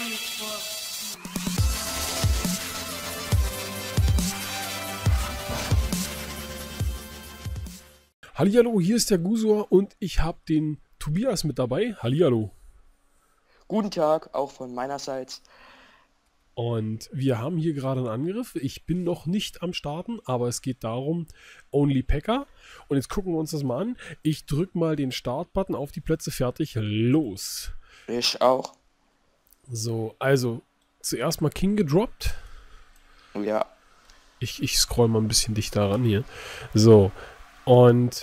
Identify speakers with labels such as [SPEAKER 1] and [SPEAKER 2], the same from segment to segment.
[SPEAKER 1] Hallihallo, hier ist der Gusor und ich habe den Tobias mit dabei. Hallihallo.
[SPEAKER 2] Guten Tag, auch von meinerseits.
[SPEAKER 1] Und wir haben hier gerade einen Angriff. Ich bin noch nicht am Starten, aber es geht darum, Only Packer. Und jetzt gucken wir uns das mal an. Ich drücke mal den Start-Button auf die Plätze, fertig, los.
[SPEAKER 2] Ich auch.
[SPEAKER 1] So, also zuerst mal King gedroppt.
[SPEAKER 2] Ja,
[SPEAKER 1] Ich scroll mal ein bisschen dichter ran hier. So, und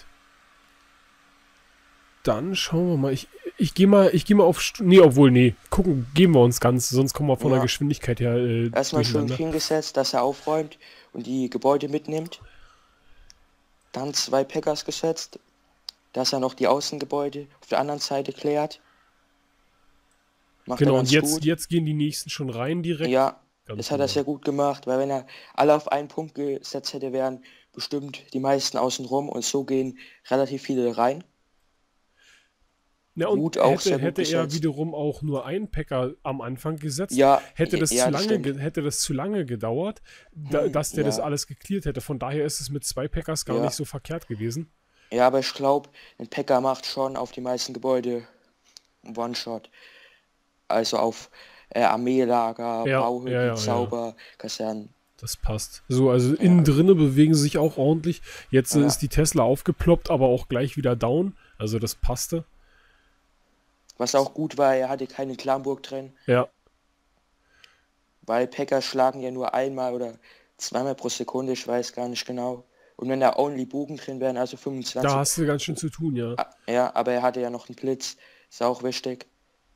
[SPEAKER 1] dann schauen wir mal. Ich gehe mal auf. Geben wir uns ganz, sonst kommen wir von der
[SPEAKER 2] Ja.
[SPEAKER 1] Geschwindigkeit her
[SPEAKER 2] erstmal schön
[SPEAKER 1] durcheinander.
[SPEAKER 2] hingesetzt, dass er aufräumt und die Gebäude mitnimmt. Dann 2 Packers gesetzt, dass er noch die Außengebäude auf der anderen Seite klärt. Macht er
[SPEAKER 1] Genau, und
[SPEAKER 2] ganz gut.
[SPEAKER 1] jetzt gehen die nächsten schon rein direkt.
[SPEAKER 2] Ja,
[SPEAKER 1] Ganz
[SPEAKER 2] das hat er
[SPEAKER 1] genau.
[SPEAKER 2] sehr gut gemacht, weil wenn er alle auf einen Punkt gesetzt hätte, wären bestimmt die meisten außen rum und so gehen relativ viele rein.
[SPEAKER 1] Ja, und
[SPEAKER 2] Wut auch sehr
[SPEAKER 1] hätte
[SPEAKER 2] gut
[SPEAKER 1] er
[SPEAKER 2] gesetzt.
[SPEAKER 1] wiederum auch nur einen Packer am Anfang gesetzt,
[SPEAKER 2] Ja,
[SPEAKER 1] hätte das
[SPEAKER 2] ja, das stimmt.
[SPEAKER 1] hätte das zu lange gedauert, dass der das
[SPEAKER 2] Ja.
[SPEAKER 1] alles geklärt hätte. Von daher ist es mit 2 Packers gar
[SPEAKER 2] Ja.
[SPEAKER 1] nicht so verkehrt gewesen.
[SPEAKER 2] Ja, aber ich glaube, ein Packer macht schon auf die meisten Gebäude einen One-Shot. Also auf Armeelager,
[SPEAKER 1] Ja,
[SPEAKER 2] Bauhütten,
[SPEAKER 1] ja.
[SPEAKER 2] Zauber, Kasernen.
[SPEAKER 1] Das passt. So, also innen drinne bewegen sie sich auch ordentlich. Jetzt
[SPEAKER 2] Ja.
[SPEAKER 1] ist die Tesla aufgeploppt, aber auch gleich wieder down. Also das passte.
[SPEAKER 2] Was auch gut war, er hatte keine Klamburg drin,
[SPEAKER 1] Ja,
[SPEAKER 2] weil Packer schlagen ja nur einmal oder zweimal pro Sekunde, ich weiß gar nicht genau. Und wenn da only Bogen drin wären, also 25.
[SPEAKER 1] da hast du ganz schön zu tun, ja.
[SPEAKER 2] Ja, aber er hatte ja noch einen Blitz, ist auch wichtig.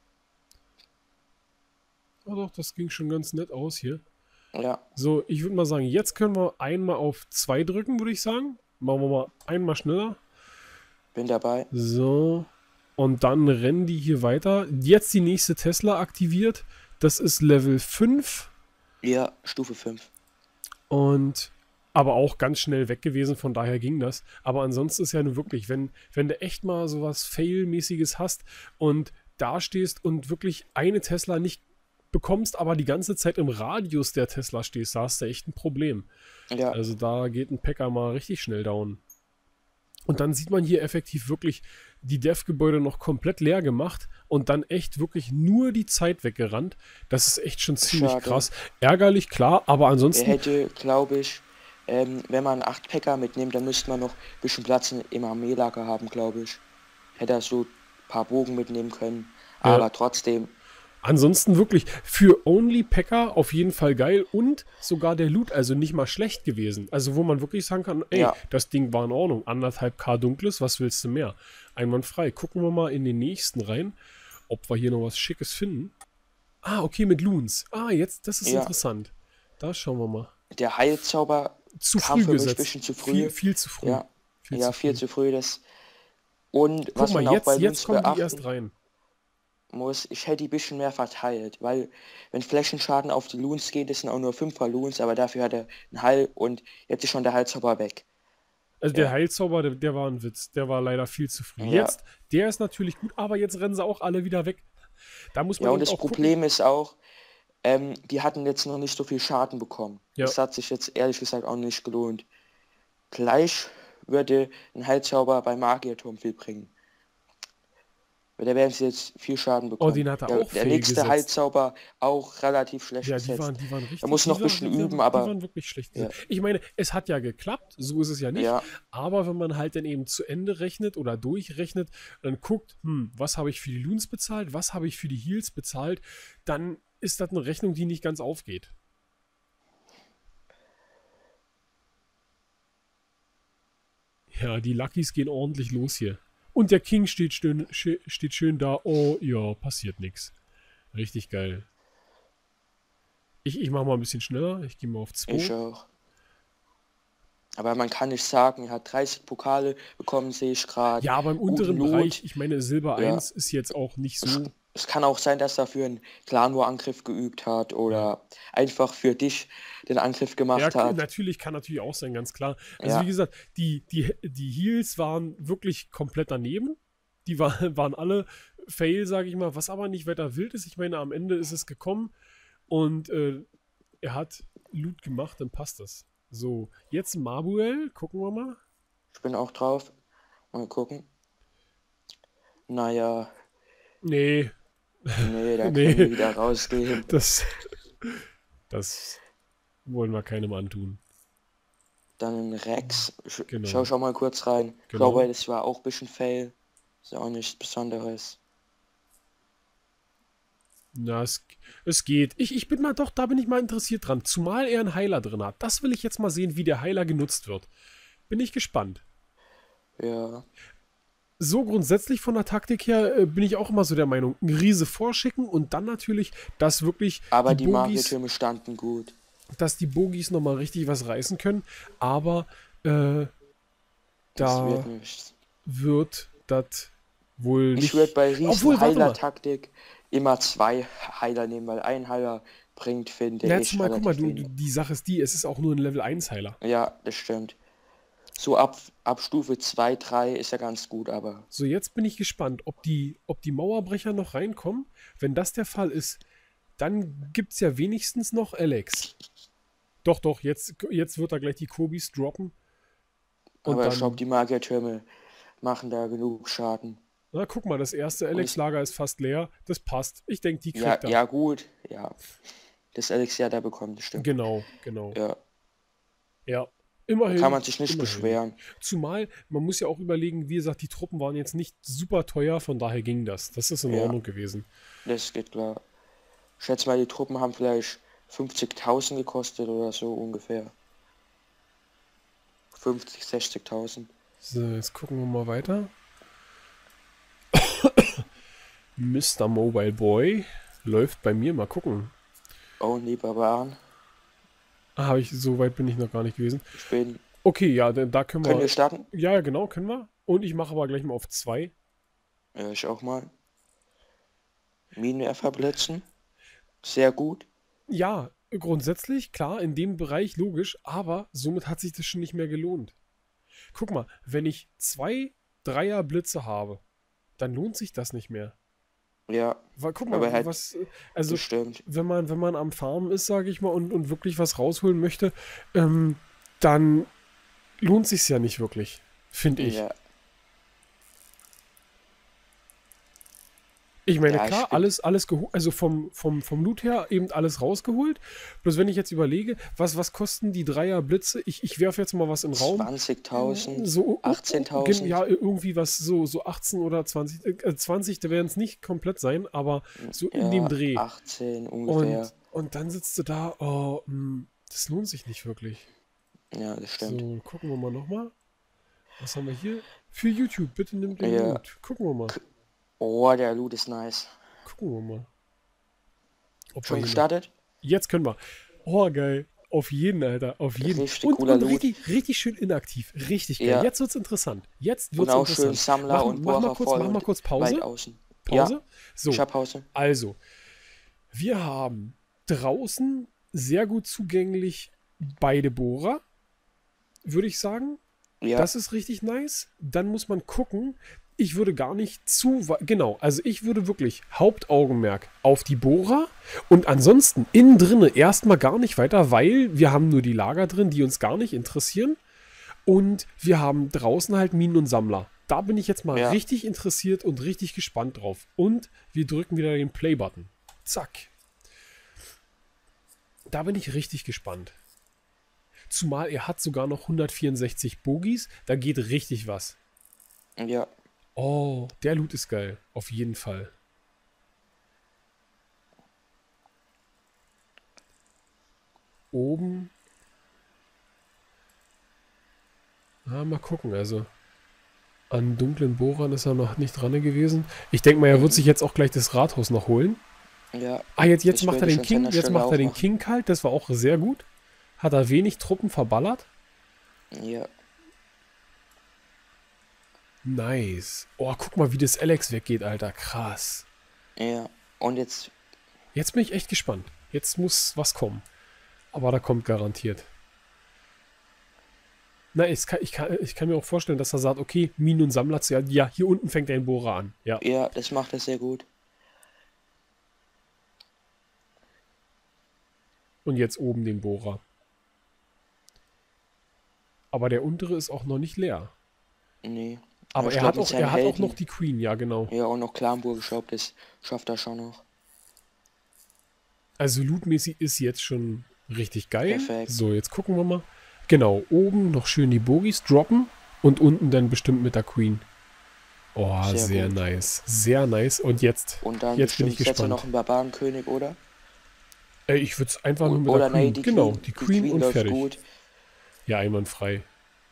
[SPEAKER 1] Oh doch, das ging schon ganz nett aus hier.
[SPEAKER 2] Ja,
[SPEAKER 1] So, ich würde mal sagen, jetzt können wir einmal auf 2 drücken, würde ich sagen. Machen wir mal einmal schneller.
[SPEAKER 2] bin dabei.
[SPEAKER 1] So. Und dann rennen die hier weiter. Jetzt die nächste Tesla aktiviert. Das ist Level 5.
[SPEAKER 2] Ja, Stufe 5.
[SPEAKER 1] Und aber auch ganz schnell weg gewesen, von daher ging das. Aber ansonsten ist ja nur wirklich, wenn du echt mal sowas Fail-mäßiges hast und da stehst und wirklich eine Tesla nicht bekommst, aber die ganze Zeit im Radius der Tesla stehst, da hast du echt ein Problem.
[SPEAKER 2] Ja,
[SPEAKER 1] Also da geht ein Packer mal richtig schnell down. Und dann sieht man hier effektiv wirklich die Dev-Gebäude noch komplett leer gemacht und dann echt wirklich nur die Zeit weggerannt. Das ist echt schon ziemlich
[SPEAKER 2] Schade.
[SPEAKER 1] krass. Ärgerlich, klar, aber
[SPEAKER 2] er
[SPEAKER 1] ansonsten,
[SPEAKER 2] hätte, glaube ich, wenn man 8 Packer mitnimmt, dann müsste man noch ein bisschen Platz im Armeelager haben, glaube ich. Hätte er so ein paar Bogen mitnehmen können.
[SPEAKER 1] Ja.
[SPEAKER 2] Aber trotzdem,
[SPEAKER 1] ansonsten wirklich für Only Packer auf jeden Fall geil und sogar der Loot, also nicht mal schlecht gewesen. Also wo man wirklich sagen kann, ey,
[SPEAKER 2] Ja.
[SPEAKER 1] das Ding war in Ordnung. 1,5K dunkles, was willst du mehr? Einwandfrei. Gucken wir mal in den nächsten rein, ob wir hier noch was Schickes finden. Ah, okay, mit Loons. Ah, jetzt, das ist
[SPEAKER 2] Ja.
[SPEAKER 1] interessant. Da schauen wir mal.
[SPEAKER 2] der Heilzauber
[SPEAKER 1] Zu
[SPEAKER 2] kam
[SPEAKER 1] früh
[SPEAKER 2] für mich ein
[SPEAKER 1] gesetzt.
[SPEAKER 2] bisschen zu früh.
[SPEAKER 1] Viel zu früh.
[SPEAKER 2] Ja,
[SPEAKER 1] Viel
[SPEAKER 2] viel zu früh. Das. Und
[SPEAKER 1] Guck
[SPEAKER 2] was
[SPEAKER 1] mal,
[SPEAKER 2] man auch bei
[SPEAKER 1] jetzt
[SPEAKER 2] Loons
[SPEAKER 1] kommen die
[SPEAKER 2] beachten
[SPEAKER 1] erst rein.
[SPEAKER 2] muss, ich hätte die ein bisschen mehr verteilt, weil wenn Flächenschaden auf die Loons geht, das sind auch nur 5er Loons, aber dafür hat er einen Heil und jetzt ist schon der Heilzauber weg.
[SPEAKER 1] Also der
[SPEAKER 2] Ja.
[SPEAKER 1] Heilzauber, der war ein Witz. Der war leider viel zu früh.
[SPEAKER 2] Ja.
[SPEAKER 1] Jetzt, der ist natürlich gut, aber jetzt rennen sie auch alle wieder weg. Da muss man
[SPEAKER 2] Ja, und
[SPEAKER 1] eben
[SPEAKER 2] das
[SPEAKER 1] auch gucken.
[SPEAKER 2] Problem ist auch, die hatten jetzt noch nicht so viel Schaden bekommen.
[SPEAKER 1] Ja.
[SPEAKER 2] Das hat sich jetzt ehrlich gesagt auch nicht gelohnt. Gleich würde ein Heilzauber bei Magierturm viel bringen. Weil da werden sie jetzt viel Schaden bekommen.
[SPEAKER 1] den hat er
[SPEAKER 2] der,
[SPEAKER 1] auch
[SPEAKER 2] der
[SPEAKER 1] fail
[SPEAKER 2] nächste
[SPEAKER 1] gesetzt.
[SPEAKER 2] Heilzauber auch relativ schlecht
[SPEAKER 1] Ja,
[SPEAKER 2] gesetzt.
[SPEAKER 1] die waren richtig.
[SPEAKER 2] Er muss noch
[SPEAKER 1] die
[SPEAKER 2] ein bisschen
[SPEAKER 1] die
[SPEAKER 2] üben, aber
[SPEAKER 1] Die waren wirklich schlecht.
[SPEAKER 2] Ja.
[SPEAKER 1] Ich meine, es hat ja geklappt, so ist es ja nicht.
[SPEAKER 2] Ja.
[SPEAKER 1] Aber wenn man halt dann eben zu Ende rechnet oder durchrechnet, dann guckt, was habe ich für die Loons bezahlt, was habe ich für die Heals bezahlt, dann ist das eine Rechnung, die nicht ganz aufgeht. Ja, die Luckys gehen ordentlich los hier. Und der King steht schön da. Oh, ja, passiert nichts. Richtig geil. Ich mache mal ein bisschen schneller. Ich gehe mal auf 2.
[SPEAKER 2] Ich auch. Aber man kann nicht sagen, er hat 30 Pokale bekommen, sehe ich gerade.
[SPEAKER 1] Ja, aber im
[SPEAKER 2] Guten
[SPEAKER 1] unteren
[SPEAKER 2] Loot.
[SPEAKER 1] Bereich, ich meine, Silber
[SPEAKER 2] Ja.
[SPEAKER 1] 1 ist jetzt auch nicht so.
[SPEAKER 2] Es kann auch sein, dass er für einen Clan-War-Angriff geübt hat oder einfach für dich den Angriff gemacht
[SPEAKER 1] Ja,
[SPEAKER 2] hat.
[SPEAKER 1] natürlich, kann natürlich auch sein, ganz klar. Also
[SPEAKER 2] Ja.
[SPEAKER 1] wie gesagt, die Heals waren wirklich komplett daneben. Die waren alle Fail, sage ich mal, was aber nicht weiter wild ist. Ich meine, am Ende ist es gekommen und er hat Loot gemacht, dann passt das. So, jetzt Mabuel, gucken wir mal.
[SPEAKER 2] Ich bin auch drauf. Mal gucken. Naja,
[SPEAKER 1] Nee,
[SPEAKER 2] nee, da
[SPEAKER 1] Nee.
[SPEAKER 2] können wir wieder rausgehen.
[SPEAKER 1] das wollen wir keinem antun.
[SPEAKER 2] Dann Rex.
[SPEAKER 1] Genau.
[SPEAKER 2] Schau mal kurz rein. Ich
[SPEAKER 1] Genau.
[SPEAKER 2] glaube, das war auch ein bisschen Fail. Ist ja auch nichts Besonderes.
[SPEAKER 1] Na, es geht. Ich bin mal doch, da bin ich mal interessiert dran. Zumal er einen Heiler drin hat. Das will ich jetzt mal sehen, wie der Heiler genutzt wird. Bin ich gespannt.
[SPEAKER 2] Ja,
[SPEAKER 1] So grundsätzlich von der Taktik her bin ich auch immer so der Meinung, ein Riese vorschicken und dann natürlich, dass wirklich
[SPEAKER 2] aber
[SPEAKER 1] die
[SPEAKER 2] die
[SPEAKER 1] Bogies,
[SPEAKER 2] Magiertürme standen gut.
[SPEAKER 1] dass die Bogies nochmal richtig was reißen können. Aber
[SPEAKER 2] Das
[SPEAKER 1] da
[SPEAKER 2] wird nichts.
[SPEAKER 1] wird das wohl
[SPEAKER 2] Ich
[SPEAKER 1] nicht.
[SPEAKER 2] würde bei
[SPEAKER 1] Obwohl, warte mal.
[SPEAKER 2] Riesen-Heiler-Taktik immer 2 Heiler nehmen, weil ein Heiler bringt, finde
[SPEAKER 1] Ja,
[SPEAKER 2] ich,
[SPEAKER 1] zumal, guck mal,
[SPEAKER 2] relativ wenig.
[SPEAKER 1] die Sache ist die, es ist auch nur ein Level 1 Heiler.
[SPEAKER 2] Ja, das stimmt. So ab Stufe 2, 3 ist ja ganz gut, aber
[SPEAKER 1] So, jetzt bin ich gespannt, ob die Mauerbrecher noch reinkommen. Wenn das der Fall ist, dann gibt es ja wenigstens noch Alex. Doch, jetzt wird er gleich die Kobis droppen. Und
[SPEAKER 2] aber ich
[SPEAKER 1] dann,
[SPEAKER 2] glaube, die Magiertürme machen da genug Schaden.
[SPEAKER 1] na, guck mal, das erste Alex-Lager ist fast leer. Das passt. Ich denke, die
[SPEAKER 2] Ja,
[SPEAKER 1] kriegt er.
[SPEAKER 2] ja gut, ja. Das Elixier da bekommt, das stimmt.
[SPEAKER 1] Genau.
[SPEAKER 2] Ja,
[SPEAKER 1] Ja, immerhin.
[SPEAKER 2] kann man sich nicht
[SPEAKER 1] immerhin.
[SPEAKER 2] beschweren.
[SPEAKER 1] Zumal, man muss ja auch überlegen, wie gesagt, die Truppen waren jetzt nicht super teuer, von daher ging das. Das ist in
[SPEAKER 2] Ja.
[SPEAKER 1] Ordnung gewesen.
[SPEAKER 2] Das geht klar. Ich schätze mal, die Truppen haben vielleicht 50.000 gekostet oder so ungefähr. 50, 60.000.
[SPEAKER 1] So, jetzt gucken wir mal weiter. Mr. Mobile Boy läuft bei mir. Mal gucken.
[SPEAKER 2] Only Barbaren.
[SPEAKER 1] So weit bin ich noch gar nicht gewesen.
[SPEAKER 2] Ich bin.
[SPEAKER 1] Okay, ja, da können
[SPEAKER 2] Können wir
[SPEAKER 1] wir.
[SPEAKER 2] starten?
[SPEAKER 1] Ja, genau, können wir. Und ich mache aber gleich mal auf 2.
[SPEAKER 2] Ja, ich auch mal. Minenwerfer blitzen. Sehr gut.
[SPEAKER 1] Ja, grundsätzlich, klar, in dem Bereich logisch, aber somit hat sich das schon nicht mehr gelohnt. Guck mal, wenn ich 2 Dreier-Blitze habe, dann lohnt sich das nicht mehr.
[SPEAKER 2] Ja,
[SPEAKER 1] Weil, guck mal,
[SPEAKER 2] aber halt,
[SPEAKER 1] also
[SPEAKER 2] das stimmt.
[SPEAKER 1] wenn man am Farmen ist, sage ich mal, und wirklich was rausholen möchte, dann lohnt sich's ja nicht wirklich, finde ich.
[SPEAKER 2] Ja,
[SPEAKER 1] Ich meine,
[SPEAKER 2] Ja,
[SPEAKER 1] klar,
[SPEAKER 2] ich bin-
[SPEAKER 1] alles geholt, also vom Loot her eben alles rausgeholt. Bloß wenn ich jetzt überlege, was kosten die Dreier-Blitze? Ich werfe jetzt mal was in den Raum.
[SPEAKER 2] 20.000,
[SPEAKER 1] So,
[SPEAKER 2] 18.000.
[SPEAKER 1] ja, irgendwie was, so 18 oder 20, 20, da werden es nicht komplett sein, aber so in
[SPEAKER 2] Ja,
[SPEAKER 1] dem Dreh.
[SPEAKER 2] 18 ungefähr.
[SPEAKER 1] Und dann sitzt du da, das lohnt sich nicht wirklich.
[SPEAKER 2] Ja, das stimmt.
[SPEAKER 1] So, gucken wir mal nochmal. Was haben wir hier? Für YouTube, bitte nimm den
[SPEAKER 2] Ja.
[SPEAKER 1] Loot. Gucken wir mal.
[SPEAKER 2] Oh, der Loot ist nice.
[SPEAKER 1] Gucken wir mal. Ob wir
[SPEAKER 2] Schon
[SPEAKER 1] hier noch-
[SPEAKER 2] gestartet?
[SPEAKER 1] Jetzt können wir. Oh, geil. Auf jeden, Alter. Auf jeden.
[SPEAKER 2] Richtig cooler Loot.
[SPEAKER 1] richtig schön inaktiv. Richtig geil.
[SPEAKER 2] Ja.
[SPEAKER 1] Jetzt wird's interessant. Jetzt
[SPEAKER 2] Und
[SPEAKER 1] wird's
[SPEAKER 2] auch schön
[SPEAKER 1] interessant.
[SPEAKER 2] Sammler und
[SPEAKER 1] mach mal
[SPEAKER 2] Bohrer
[SPEAKER 1] kurz,
[SPEAKER 2] voll
[SPEAKER 1] mach mal
[SPEAKER 2] und
[SPEAKER 1] kurz
[SPEAKER 2] weit
[SPEAKER 1] Pause.
[SPEAKER 2] außen.
[SPEAKER 1] Pause.
[SPEAKER 2] Ja,
[SPEAKER 1] So,
[SPEAKER 2] ich hab Pause.
[SPEAKER 1] also. Wir haben draußen sehr gut zugänglich beide Bohrer, würde ich sagen.
[SPEAKER 2] Ja,
[SPEAKER 1] Das ist richtig nice. Dann muss man gucken. Ich würde gar nicht genau, also ich würde wirklich Hauptaugenmerk auf die Bohrer und ansonsten innen drinne erstmal gar nicht weiter, weil wir haben nur die Lager drin, die uns gar nicht interessieren und wir haben draußen halt Minen und Sammler. Da bin ich jetzt mal
[SPEAKER 2] Ja.
[SPEAKER 1] richtig interessiert und richtig gespannt drauf. Und wir drücken wieder den Play-Button. Zack. Da bin ich richtig gespannt. Zumal er hat sogar noch 164 Bogies, da geht richtig was.
[SPEAKER 2] ja.
[SPEAKER 1] Oh, der Loot ist geil. Auf jeden Fall. Oben. Mal gucken. Also, an dunklen Bohrern ist er noch nicht dran gewesen. Ich denke mal, er wird sich jetzt auch gleich das Rathaus noch holen.
[SPEAKER 2] Ja,
[SPEAKER 1] Jetzt
[SPEAKER 2] Ich
[SPEAKER 1] macht er
[SPEAKER 2] würde
[SPEAKER 1] den
[SPEAKER 2] schon
[SPEAKER 1] King.
[SPEAKER 2] seiner
[SPEAKER 1] Jetzt
[SPEAKER 2] Stelle
[SPEAKER 1] macht er den
[SPEAKER 2] auch machen.
[SPEAKER 1] King kalt. Das war auch sehr gut. Hat er wenig Truppen verballert.
[SPEAKER 2] ja.
[SPEAKER 1] Nice. Oh, guck mal, wie das Alex weggeht, Alter. Krass.
[SPEAKER 2] Ja. Und jetzt,
[SPEAKER 1] Jetzt bin ich echt gespannt. Jetzt muss was kommen. Aber da kommt garantiert. Na, ich kann mir auch vorstellen, dass er sagt, okay, Minen- und Sammler, ja, hier unten fängt ein Bohrer an. Ja.
[SPEAKER 2] Ja, das macht er sehr gut.
[SPEAKER 1] Und jetzt oben den Bohrer. Aber der untere ist auch noch nicht leer.
[SPEAKER 2] Nee. Aber
[SPEAKER 1] Aber
[SPEAKER 2] ich glaube mit
[SPEAKER 1] er
[SPEAKER 2] seinem
[SPEAKER 1] hat auch noch
[SPEAKER 2] Helden,
[SPEAKER 1] die Queen, ja, genau.
[SPEAKER 2] ja, und noch Klamburg, ich glaube, das schafft er schon noch.
[SPEAKER 1] Also lootmäßig ist jetzt schon richtig geil.
[SPEAKER 2] Perfekt.
[SPEAKER 1] So, jetzt gucken wir mal. Genau, oben noch schön die Bogies droppen und unten dann bestimmt mit der Queen. Oh,
[SPEAKER 2] Sehr
[SPEAKER 1] sehr
[SPEAKER 2] gut.
[SPEAKER 1] nice. Sehr nice. Und
[SPEAKER 2] Und dann
[SPEAKER 1] jetzt bin ich
[SPEAKER 2] bestimmt setzt er
[SPEAKER 1] gespannt.
[SPEAKER 2] noch einen Barbarenkönig, oder?
[SPEAKER 1] Ich würde es einfach nur mit der
[SPEAKER 2] Oder nee,
[SPEAKER 1] Queen.
[SPEAKER 2] die
[SPEAKER 1] Genau,
[SPEAKER 2] Queen.
[SPEAKER 1] die
[SPEAKER 2] Die
[SPEAKER 1] Queen
[SPEAKER 2] Queen
[SPEAKER 1] und
[SPEAKER 2] läuft
[SPEAKER 1] fertig.
[SPEAKER 2] gut.
[SPEAKER 1] Ja, einwandfrei.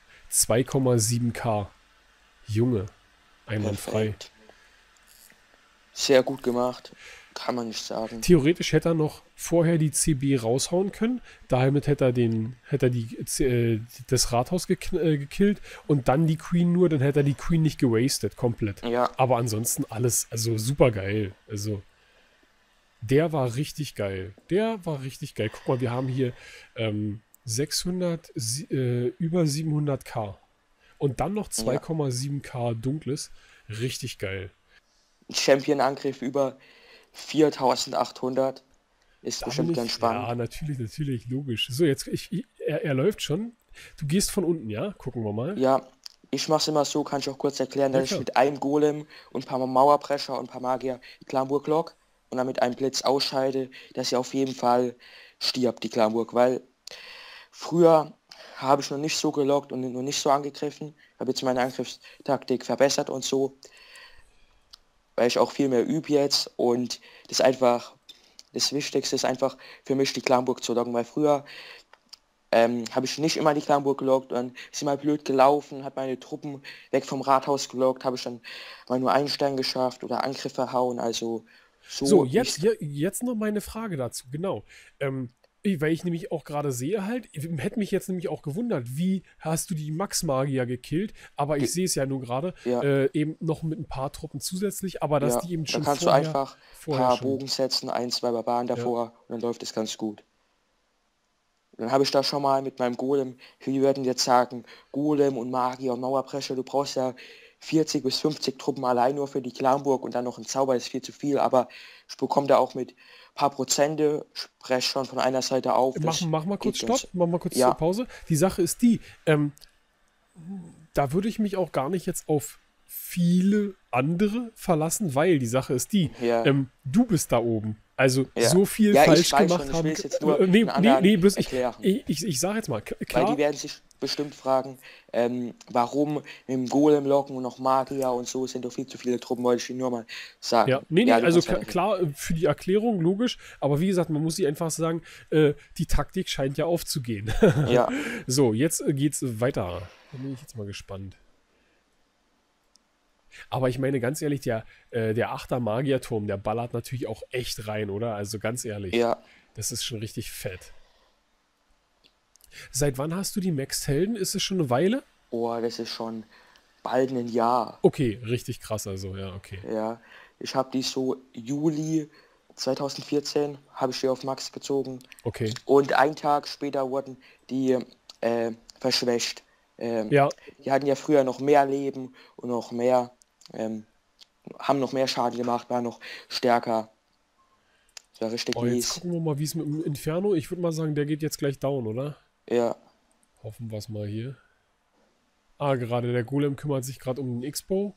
[SPEAKER 1] 2,7K. Junge, einwandfrei.
[SPEAKER 2] Perfekt. Sehr gut gemacht. Kann man nicht sagen.
[SPEAKER 1] Theoretisch hätte er noch vorher die CB raushauen können. Damit hätte er das Rathaus gekillt und dann die Queen nur, dann hätte er die Queen nicht gewastet, komplett.
[SPEAKER 2] Ja,
[SPEAKER 1] Aber ansonsten alles, also super geil. Also, der war richtig geil. Der war richtig geil. Guck mal, wir haben hier 600, über 700K. Und dann noch
[SPEAKER 2] ja.
[SPEAKER 1] 2,7K dunkles. Richtig geil.
[SPEAKER 2] Champion-Angriff über 4800. Ist
[SPEAKER 1] Da bin
[SPEAKER 2] bestimmt ganz
[SPEAKER 1] ich, ja,
[SPEAKER 2] spannend.
[SPEAKER 1] natürlich, logisch. So, jetzt, er läuft schon. Du gehst von unten, ja? Gucken wir mal.
[SPEAKER 2] Ja, ich mache es immer so, kann ich auch kurz erklären,
[SPEAKER 1] Ja,
[SPEAKER 2] dass ich
[SPEAKER 1] klar.
[SPEAKER 2] mit einem Golem und ein paar Mauerbrecher und ein paar Magier die Klamburg lock und dann mit einem Blitz ausscheide, dass sie auf jeden Fall stirbt, die Klamburg, weil früher habe ich noch nicht so gelockt und noch nicht so angegriffen, habe jetzt meine Angriffstaktik verbessert und so, weil ich auch viel mehr übe jetzt und das Wichtigste ist einfach für mich die Klamburg zu locken, weil früher habe ich nicht immer die Klamburg gelockt und ist immer blöd gelaufen, hat meine Truppen weg vom Rathaus gelockt, habe ich dann mal nur einen Stern geschafft oder Angriffe hauen, also
[SPEAKER 1] So,
[SPEAKER 2] so nicht.
[SPEAKER 1] jetzt noch meine Frage dazu, genau. Weil ich nämlich auch gerade sehe halt, hätte mich jetzt nämlich auch gewundert, wie hast du die Max-Magier gekillt, aber ich
[SPEAKER 2] Die,
[SPEAKER 1] sehe es ja nur gerade,
[SPEAKER 2] ja,
[SPEAKER 1] eben noch mit ein paar Truppen zusätzlich, aber dass
[SPEAKER 2] ja,
[SPEAKER 1] die eben
[SPEAKER 2] da
[SPEAKER 1] schon
[SPEAKER 2] kannst du einfach ein
[SPEAKER 1] vorher
[SPEAKER 2] paar
[SPEAKER 1] schon,
[SPEAKER 2] Bogen setzen, ein, zwei Barbaren
[SPEAKER 1] ja.
[SPEAKER 2] davor und dann läuft es ganz gut. Dann habe ich da schon mal mit meinem Golem, wir würden jetzt sagen, Golem und Magier und Mauerbrecher, du brauchst ja 40 bis 50 Truppen allein nur für die Klamburg und dann noch ein Zauber ist viel zu viel, aber ich bekomme da auch mit paar Prozente, spreche schon von einer Seite auf, das
[SPEAKER 1] Mach mal kurz
[SPEAKER 2] geht ganz,
[SPEAKER 1] Stopp, mach mal kurz
[SPEAKER 2] ja,
[SPEAKER 1] Pause. Die Sache ist die, da würde ich mich auch gar nicht jetzt auf viele andere verlassen, weil die Sache ist die,
[SPEAKER 2] ja,
[SPEAKER 1] du bist da oben. Also
[SPEAKER 2] ja.
[SPEAKER 1] so viel
[SPEAKER 2] Ja, ich
[SPEAKER 1] falsch
[SPEAKER 2] weiß
[SPEAKER 1] gemacht
[SPEAKER 2] schon, ich will
[SPEAKER 1] haben.
[SPEAKER 2] es jetzt nur
[SPEAKER 1] Nee,
[SPEAKER 2] den anderen
[SPEAKER 1] bloß
[SPEAKER 2] erklären.
[SPEAKER 1] ich sage jetzt mal,
[SPEAKER 2] Weil die
[SPEAKER 1] klar,
[SPEAKER 2] werden sich bestimmt fragen, warum mit dem Golem locken und noch Magier und so sind doch viel zu viele Truppen, wollte ich Ihnen nur mal
[SPEAKER 1] ja,
[SPEAKER 2] sagen. Ja, du
[SPEAKER 1] also
[SPEAKER 2] kannst weiterreden.
[SPEAKER 1] klar, für die Erklärung logisch, aber wie gesagt, man muss sich einfach sagen, die Taktik scheint ja aufzugehen.
[SPEAKER 2] Ja,
[SPEAKER 1] So, jetzt geht's weiter. Da bin ich jetzt mal gespannt. Aber ich meine, ganz ehrlich, der Achter Magierturm, der ballert natürlich auch echt rein, oder? Also ganz ehrlich,
[SPEAKER 2] ja.
[SPEAKER 1] das ist schon richtig fett. Seit wann hast du die Maxed Helden? Ist es schon eine Weile?
[SPEAKER 2] Oh, das ist schon bald ein Jahr.
[SPEAKER 1] Okay, richtig krass, also, ja, okay.
[SPEAKER 2] Ja, ich habe die so Juli 2014 habe ich die auf Max gezogen
[SPEAKER 1] Okay.
[SPEAKER 2] und einen Tag später wurden die verschwächt.
[SPEAKER 1] Ja,
[SPEAKER 2] Die hatten ja früher noch mehr Leben und noch mehr, haben noch mehr Schaden gemacht, waren noch stärker. Das war richtig
[SPEAKER 1] oh, jetzt
[SPEAKER 2] mies.
[SPEAKER 1] gucken wir mal, wie es mit dem Inferno, ich würde mal sagen, der geht jetzt gleich down, oder?
[SPEAKER 2] Ja,
[SPEAKER 1] Hoffen wir es mal hier. Ah, gerade der Golem kümmert sich gerade um den X-Bow.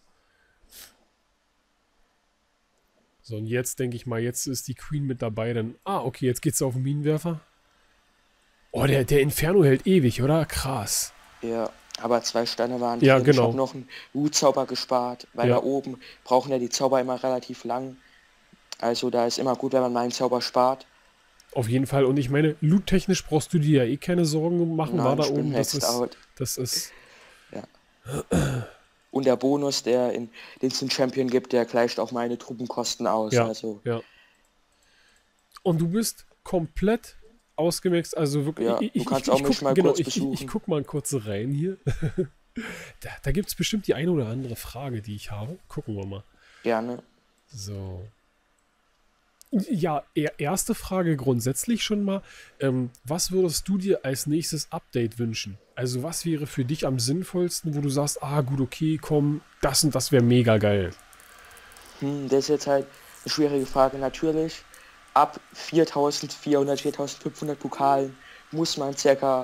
[SPEAKER 1] So, und jetzt denke ich mal, jetzt ist die Queen mit dabei, dann. Ah, okay, jetzt geht's auf den Minenwerfer. Oh, der Inferno hält ewig, oder? Krass.
[SPEAKER 2] ja. Aber 2 Sterne waren
[SPEAKER 1] Ja,
[SPEAKER 2] drin. Ich habe
[SPEAKER 1] genau.
[SPEAKER 2] noch einen Wutzauber gespart, weil da
[SPEAKER 1] Ja,
[SPEAKER 2] oben brauchen ja die Zauber immer relativ lang. Also da ist immer gut, wenn man meinen Zauber spart.
[SPEAKER 1] auf jeden Fall. Und ich meine, loottechnisch brauchst du dir ja eh keine Sorgen machen. War
[SPEAKER 2] Nein,
[SPEAKER 1] da
[SPEAKER 2] ich bin
[SPEAKER 1] oben,
[SPEAKER 2] maxed out.
[SPEAKER 1] das ist.
[SPEAKER 2] Ja. Und der Bonus, den es in Champion gibt, der gleicht auch meine Truppenkosten aus.
[SPEAKER 1] Ja,
[SPEAKER 2] Also
[SPEAKER 1] ja. Und du bist komplett ausgemaxt, also wirklich,
[SPEAKER 2] ja, du kannst auch mich mal kurz
[SPEAKER 1] ich
[SPEAKER 2] besuchen.
[SPEAKER 1] guck mal kurz rein hier. Da gibt es bestimmt die eine oder andere Frage, die ich habe. Gucken wir mal.
[SPEAKER 2] Gerne.
[SPEAKER 1] So. Ja, erste Frage grundsätzlich schon mal. Was würdest du dir als nächstes Update wünschen? Also was wäre für dich am sinnvollsten, wo du sagst, ah gut, okay, komm, das und das wäre mega geil.
[SPEAKER 2] Das ist jetzt halt eine schwierige Frage. Natürlich, ab 4400, 4500 Pokalen muss man circa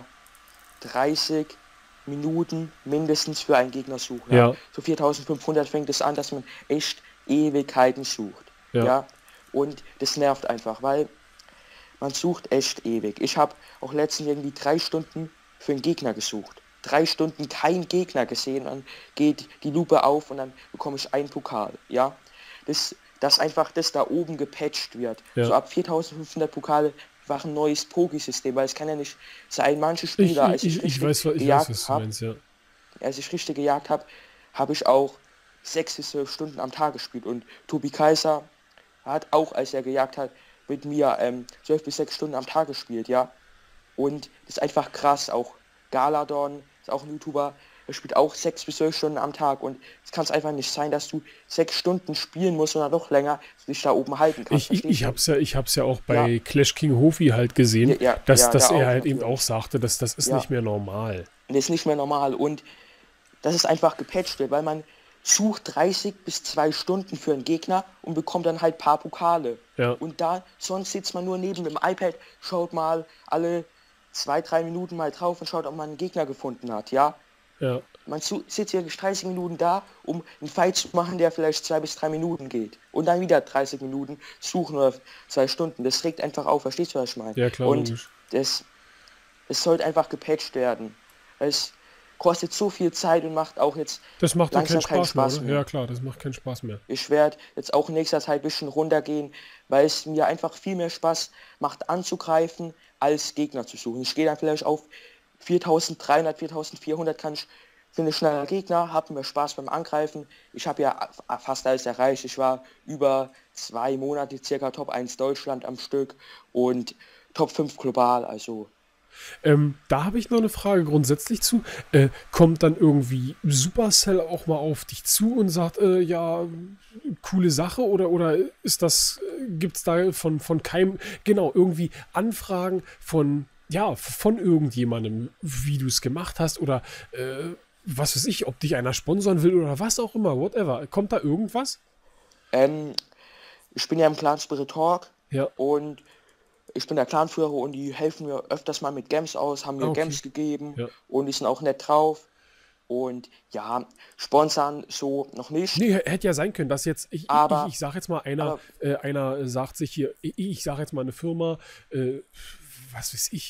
[SPEAKER 2] 30 Minuten mindestens für einen Gegner suchen. Ja?
[SPEAKER 1] Ja,
[SPEAKER 2] So 4500 fängt es an, dass man echt Ewigkeiten sucht.
[SPEAKER 1] ja.
[SPEAKER 2] Ja, und das nervt einfach, weil man sucht echt ewig. Ich habe auch letztens irgendwie 3 Stunden für einen Gegner gesucht. 3 Stunden kein Gegner gesehen, dann geht die Lupe auf und dann bekomme ich einen Pokal. Ja, dass einfach das da oben gepatcht wird.
[SPEAKER 1] Ja.
[SPEAKER 2] So ab 4500 Pokale war ein neues Pogi-System, weil es kann ja nicht sein, manche
[SPEAKER 1] Ich,
[SPEAKER 2] Spieler,
[SPEAKER 1] ich, ich ich weiß, was du meinst, ja.
[SPEAKER 2] als ich richtig gejagt habe, habe ich auch 6 bis 12 Stunden am Tag gespielt. Und Tobi Kaiser hat auch, als er gejagt hat, mit mir 12 bis 6 Stunden am Tag gespielt, ja. Und das ist einfach krass. Auch Galadon ist auch ein YouTuber, er spielt auch 6 bis 12 Stunden am Tag. Und es kann es einfach nicht sein, dass du 6 Stunden spielen musst oder noch länger dich da oben halten kannst.
[SPEAKER 1] Ich
[SPEAKER 2] Verstehst du?
[SPEAKER 1] hab's ja auch
[SPEAKER 2] Ja,
[SPEAKER 1] bei Clash King Hofi halt gesehen,
[SPEAKER 2] ja,
[SPEAKER 1] dass
[SPEAKER 2] da
[SPEAKER 1] er
[SPEAKER 2] auch
[SPEAKER 1] halt eben auch
[SPEAKER 2] natürlich.
[SPEAKER 1] sagte, dass das ist nicht
[SPEAKER 2] Ja,
[SPEAKER 1] mehr normal.
[SPEAKER 2] und das ist nicht mehr normal. Und dass es einfach gepatcht wird, weil man sucht 30 bis 2 Stunden für einen Gegner und bekommt dann halt paar Pokale.
[SPEAKER 1] Ja,
[SPEAKER 2] Und da, sonst sitzt man nur neben dem iPad, schaut mal alle 2, 3 Minuten mal drauf und schaut, ob man einen Gegner gefunden hat, ja.
[SPEAKER 1] ja.
[SPEAKER 2] Man sitzt ja 30 Minuten da, um einen Fight zu machen, der vielleicht 2 bis 3 Minuten geht. Und dann wieder 30 Minuten suchen oder 2 Stunden. Das regt einfach auf, verstehst du, was ich meine?
[SPEAKER 1] Ja, klar,
[SPEAKER 2] Und
[SPEAKER 1] logisch.
[SPEAKER 2] das, es sollte einfach gepatcht werden. Es kostet so viel Zeit und macht auch jetzt
[SPEAKER 1] Das macht dann keinen
[SPEAKER 2] langsam keinen
[SPEAKER 1] Spaß mehr,
[SPEAKER 2] Spaß
[SPEAKER 1] oder?
[SPEAKER 2] mehr.
[SPEAKER 1] Ja, klar, das macht keinen Spaß mehr.
[SPEAKER 2] Ich werde jetzt auch in nächster Zeit ein bisschen runtergehen, weil es mir einfach viel mehr Spaß macht anzugreifen, als Gegner zu suchen. Ich gehe dann vielleicht auf 4300, 4400, kann ich finde schneller Gegner, habe mir Spaß beim Angreifen. Ich habe ja fast alles erreicht. Ich war über 2 Monate circa Top 1 Deutschland am Stück und Top 5 global. Also
[SPEAKER 1] Da habe ich noch eine Frage grundsätzlich zu. Kommt dann irgendwie Supercell auch mal auf dich zu und sagt, ja, coole Sache oder ist das, gibt es da von keinem, genau, irgendwie Anfragen von, ja, von irgendjemandem, wie du es gemacht hast oder was weiß ich, ob dich einer sponsern will oder was auch immer, whatever. Kommt da irgendwas?
[SPEAKER 2] ähm, ich bin ja im Clan Spirit Talk
[SPEAKER 1] Ja,
[SPEAKER 2] und ich bin der Clanführer und die helfen mir öfters mal mit Gems aus, haben
[SPEAKER 1] ah,
[SPEAKER 2] mir
[SPEAKER 1] okay.
[SPEAKER 2] Gems gegeben
[SPEAKER 1] Ja.
[SPEAKER 2] und die sind auch nett drauf. Und ja, sponsern so noch nicht,
[SPEAKER 1] Nee, hätte ja sein können, dass jetzt,
[SPEAKER 2] aber,
[SPEAKER 1] ich sag jetzt mal,
[SPEAKER 2] aber,
[SPEAKER 1] einer sagt sich hier, ich sag jetzt mal eine Firma, äh, was weiß ich,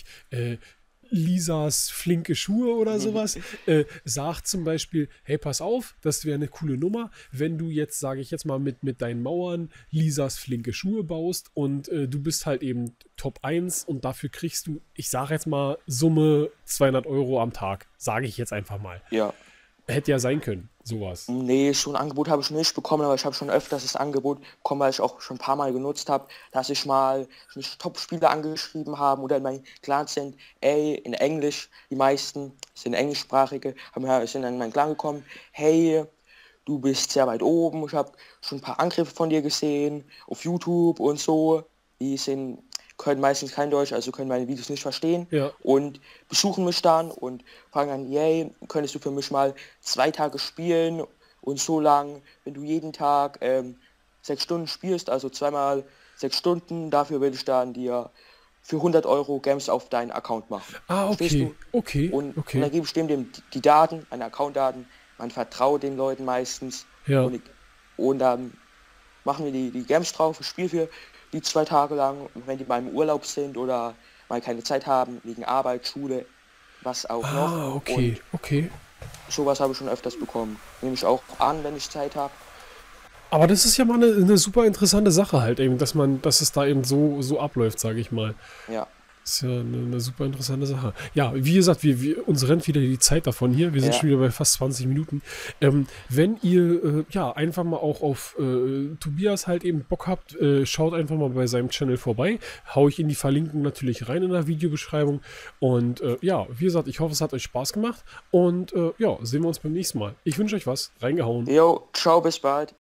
[SPEAKER 1] Lisas flinke Schuhe oder sowas, sagt zum Beispiel, hey, pass auf, das wäre eine coole Nummer, wenn du jetzt, sage ich jetzt mal, mit deinen Mauern Lisas flinke Schuhe baust und du bist halt eben Top 1 und dafür kriegst du, ich sage jetzt mal, Summe 200 € am Tag, sage ich jetzt einfach mal.
[SPEAKER 2] ja.
[SPEAKER 1] Hätte ja sein können, sowas.
[SPEAKER 2] Nee, so ein Angebot habe ich nicht bekommen, aber ich habe schon öfters das Angebot bekommen, weil ich auch schon ein paar Mal genutzt habe, dass ich mal mich Top-Spieler angeschrieben haben oder in meinen Clan sind, ey, in Englisch, die meisten sind englischsprachige, sind in meinen Clan gekommen, hey, du bist sehr weit oben, ich habe schon ein paar Angriffe von dir gesehen auf YouTube und so, können meistens kein Deutsch, also können meine Videos nicht verstehen
[SPEAKER 1] Ja.
[SPEAKER 2] und besuchen mich dann und fragen dann, yay, könntest du für mich mal 2 Tage spielen und so lang, wenn du jeden Tag 6 Stunden spielst, also zweimal 6 Stunden, dafür will ich dann dir für 100 € Games auf deinen Account machen.
[SPEAKER 1] Ah,
[SPEAKER 2] Verstehst
[SPEAKER 1] okay,
[SPEAKER 2] du?
[SPEAKER 1] okay,
[SPEAKER 2] Und
[SPEAKER 1] okay.
[SPEAKER 2] dann gebe ich dem die Daten, meine Accountdaten, man vertraut den Leuten meistens
[SPEAKER 1] Ja.
[SPEAKER 2] und, ich, und dann machen wir die Games drauf, ich spiele für die 2 Tage lang, wenn die mal im Urlaub sind oder mal keine Zeit haben, wegen Arbeit, Schule, was auch noch.
[SPEAKER 1] Ah, okay,
[SPEAKER 2] Und
[SPEAKER 1] okay.
[SPEAKER 2] sowas habe ich schon öfters bekommen. Nehme ich auch an, wenn ich Zeit habe.
[SPEAKER 1] Aber das ist ja mal eine super interessante Sache halt eben, dass es da eben so abläuft, sage ich mal.
[SPEAKER 2] Ja,
[SPEAKER 1] Das ist ja eine super interessante Sache. Ja, wie gesagt, uns rennt wieder die Zeit davon hier. Wir sind
[SPEAKER 2] ja,
[SPEAKER 1] schon wieder bei fast 20 Minuten. Wenn ihr ja einfach mal auch auf Tobias halt eben Bock habt, schaut einfach mal bei seinem Channel vorbei. Hau ich in die Verlinkung natürlich rein in der Videobeschreibung. Und ja, wie gesagt, ich hoffe, es hat euch Spaß gemacht. Und ja, sehen wir uns beim nächsten Mal. Ich wünsche euch was. Reingehauen.
[SPEAKER 2] jo, ciao, bis bald.